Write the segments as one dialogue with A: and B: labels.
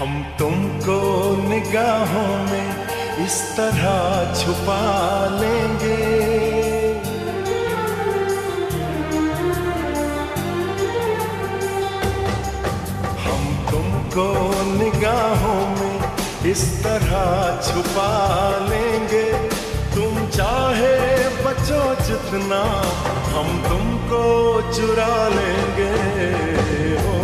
A: हम तुमको निगाहों में इस तरह छुपा लेंगे, हम तुमको निगाहों में इस तरह छुपा लेंगे। तुम चाहे बचो जितना, हम तुमको चुरा लेंगे। हो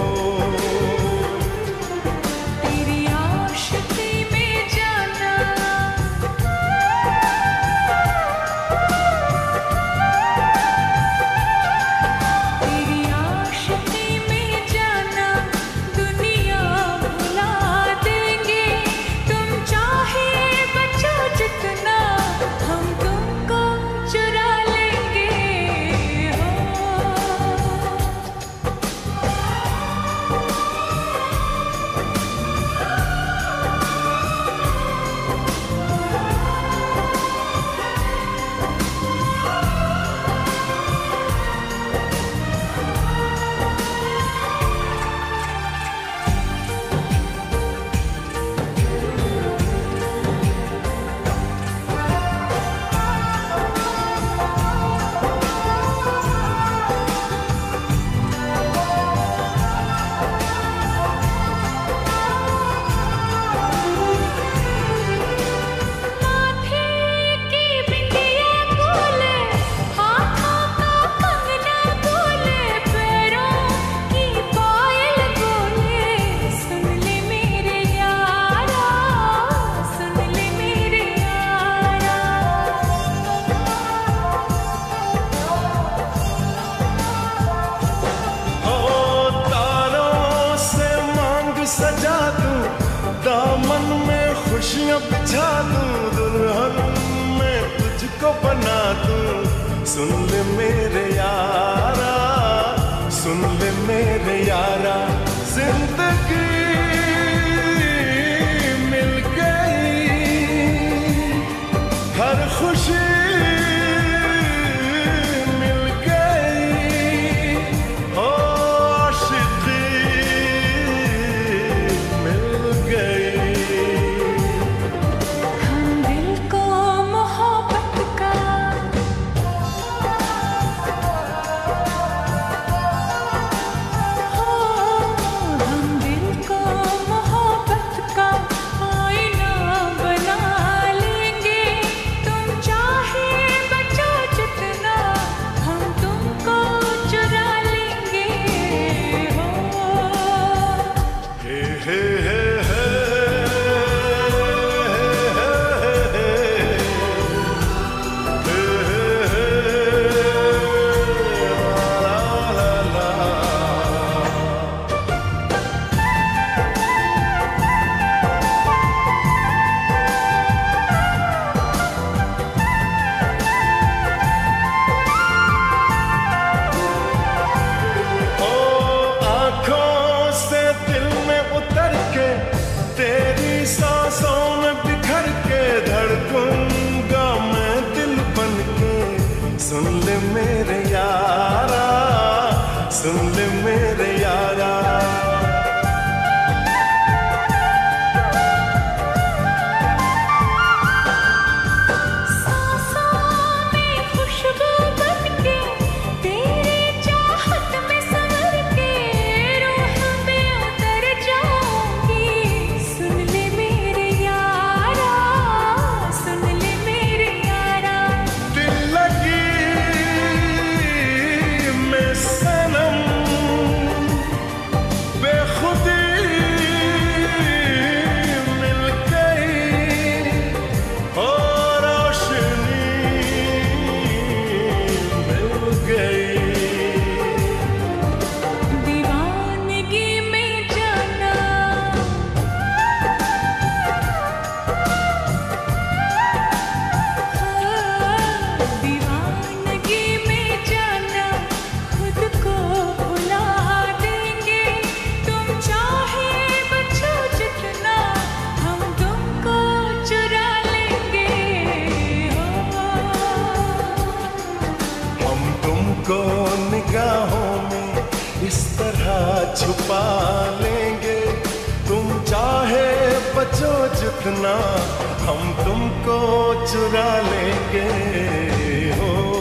A: सजा दूं, दामन में खुशियां बिछा दूं, दुल्हन में तुझको बना दूं। सुन ले मेरे यारा, सुन ले मेरे यारा, जिंदगी मिल गई, हर खुशी सुन ले मेरे यारा, सुन ले मेरे यारा। को निगाहों में इस तरह छुपा लेंगे। तुम चाहे बचो जितना हम तुमको चुरा लेंगे हो।